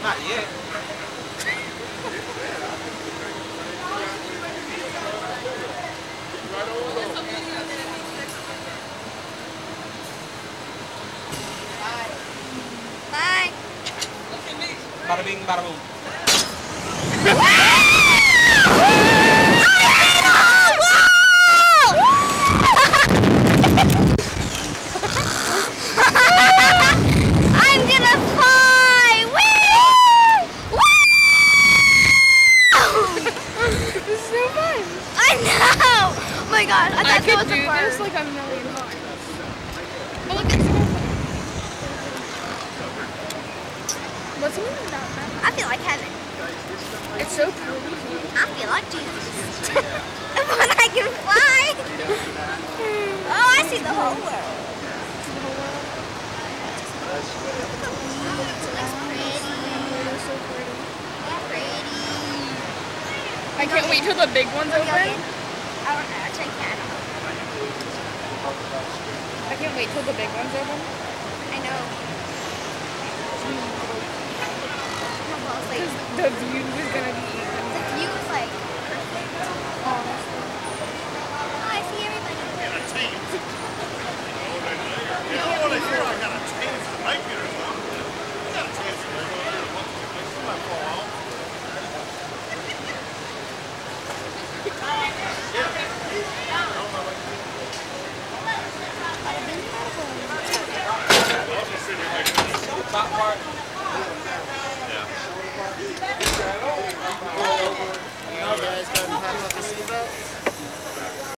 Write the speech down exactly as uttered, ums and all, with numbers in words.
Not yet. Bye. Bada bing, bada boom. I'm gonna fly! Woo! Woo! This is so fun. I know! Oh my god, I I thought could that was do a bird. this like a million times. Oh, look, it's so fun. What's the meaning about that? I feel like heaven. It's so pretty. I feel like Jesus. When I can fly. Oh, I see the whole world. I can't wait till the big ones open. I don't know, actually I can't. I can't wait till the big ones open. I know. Like, the view is gonna be even. the view is like perfect. Honestly. Oh, I see everybody.